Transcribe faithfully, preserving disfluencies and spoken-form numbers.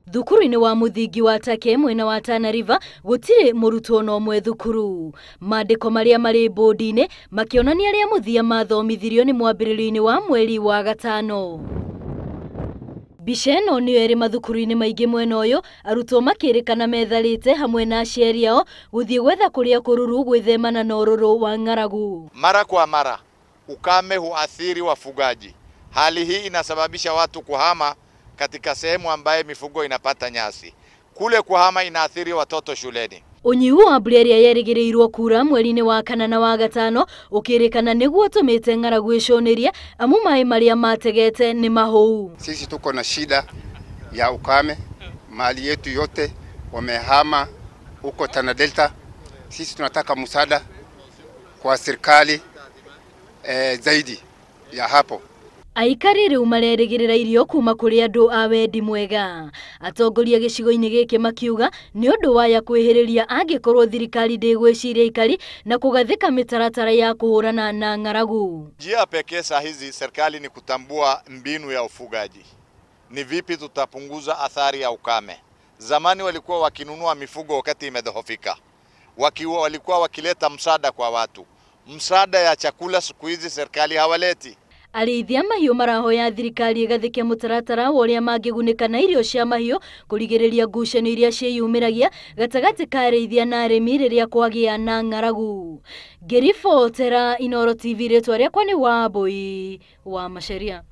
Thukuru-inĩ wa muthingi wa Take mwena wa Tana River gutire murutwo no mwe thukuru. Mandĩko marĩa marĩ bodi-inĩ makĩonania arĩa muthia mathomithirio nĩ mwambĩrĩrio-inĩ wa mweri wa gatano. Mbica ĩno nĩyo ĩrĩ mathukuru-inĩ maingĩ mwena ũyũ, arutwo makĩrĩkana metharĩte hamwe na aciari ao gũthiĩ gwetha kũrĩa kũruru gwĩthemana na ũrũrũ wa ng'aragu. Mara kwa mara ukame huathiri wafugaji. Hali hii inasababisha watu kuhama katika sehemu ambaye mifugo inapata nyasi. Kule kuhama inaathiri watoto shuleni. Unyihu wa mbura ĩrĩa yerĩgĩrĩirwo kura mweri-inĩ wa kana na wa gatano ũkĩrĩkana nĩguo ũtũmĩte ng'aragu ĩconerie amu maĩ marĩa mategete nĩ mahũu. Sisi tuko na shida ya ukame, mali yetu yote wamehama huko Tana Delta. Sisi tunataka msaada kwa serikali eh, zaidi ya hapo. Aikari rĩu marerĩgĩrĩra irio kuma kũrĩ andũ a wendi mwega. Atongoria gĩcigo-inĩ gĩkĩ makiuga nĩ ũndũ waya kwĩhĩrĩria angĩkorwo thirikari ndĩgwĩciria aikari na kũgathĩka mĩtaratara ya kũhũrana na ng'aragu. Njia pekee saa hizi serikali ni kutambua mbinu ya ufugaji. Ni vipi tutapunguza athari ya ukame. Zamani walikuwa wakinunua mifugo wakati imedhoofika. Wakiwa walikuwa wakileta msaada kwa watu. Msaada ya chakula siku hizi serikali hawaleti. Arĩithia mahiũ marahoya thirikari ĩgathĩke mũtaratara wa ũrĩa mangĩgunĩka na irio cia mahiũ kũrigĩrĩria ngucanio iria ciĩyumĩragia gatagatĩ ka arĩithia na arĩmi rĩrĩa kwagĩa na ng'aragu. Ngĩribotera Inooro T V, rĩtwa rĩakwa nĩ Wambui wa Macharia.